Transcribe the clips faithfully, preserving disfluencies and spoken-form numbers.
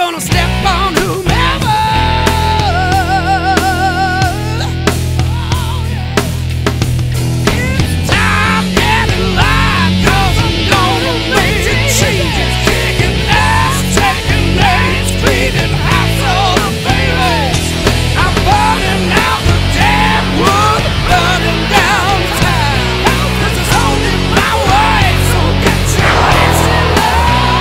gonna step on whomever. It's time getting light, cause I'm gonna make the changes. Kicking ass, taking names, cleaning house all the babies. I'm burning out the dead wood, burning down time. This is only my way, so get your ass in line.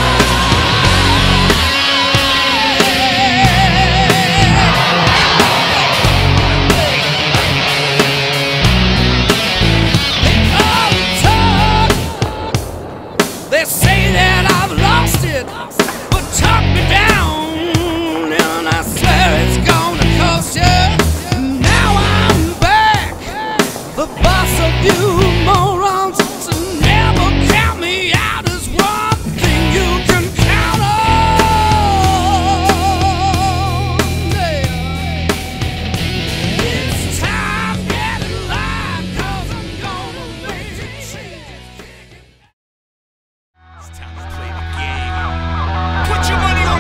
They say that I've lost it, but talk me down, and I swear it's gonna cost you. Now I'm back, the boss of you morons, so never count me out as one thing you can count on. Yeah. It's time getting light, cause I'm gonna make the changes. It's time to play the game. Put your money on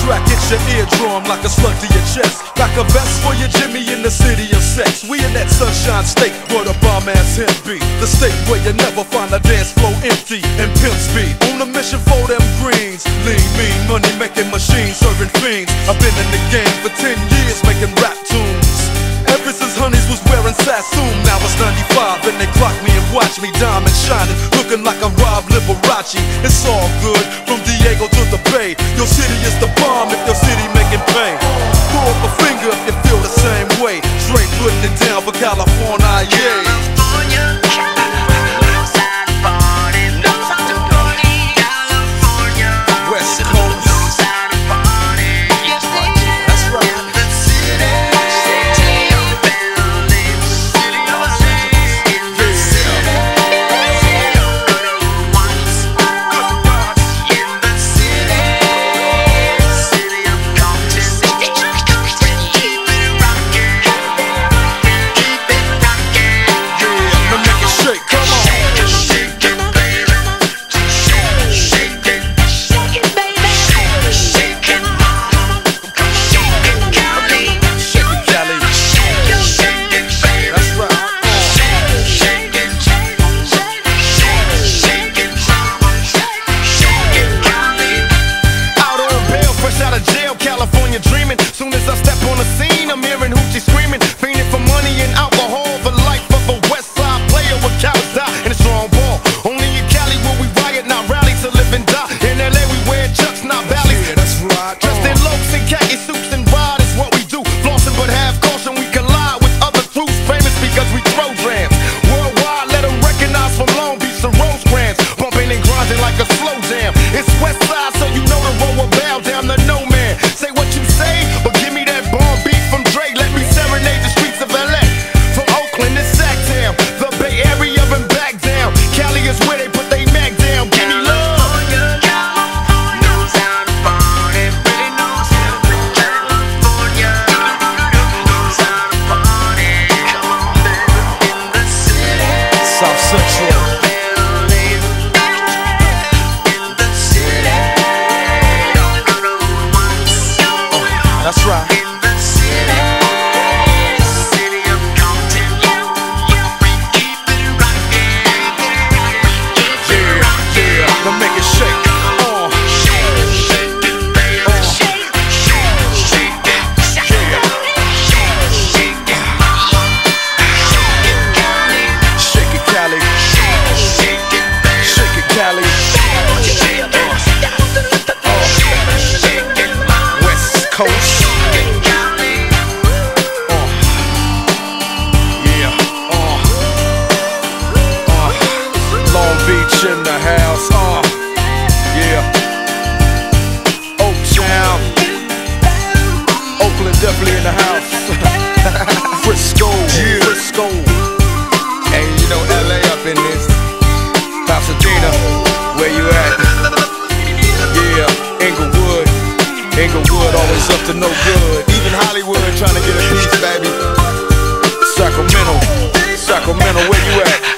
track hits your eardrum like a slug to your chest. Like a vest for your Jimmy in the city of sex. We in that sunshine state where the bomb ass him be. The state where you never find a dance floor empty and pimp speed. On a mission for them greens. Lean, mean, money making machines, serving fiends. I've been in the game for ten years making rap tunes. Ever since Honeys was wearing Sassoon. Now it's ninety-five and they clock me and watch me diamond shining, looking like I'm Rob Liberace. It's all good from Diego to the Bay. Your city is the bomb if your city making pain. Throw up a finger if you feel the same way. Straight putting it down for California, yeah. West Coast. That's right. In the house, uh, yeah. Oaktown, Oakland definitely in the house. Frisco, yeah. Frisco. Hey, you know L A up in this. Pasadena, where you at? Yeah, Inglewood, Inglewood always up to no good. Even Hollywood trying to get a piece, baby. Sacramento, Sacramento, where you at?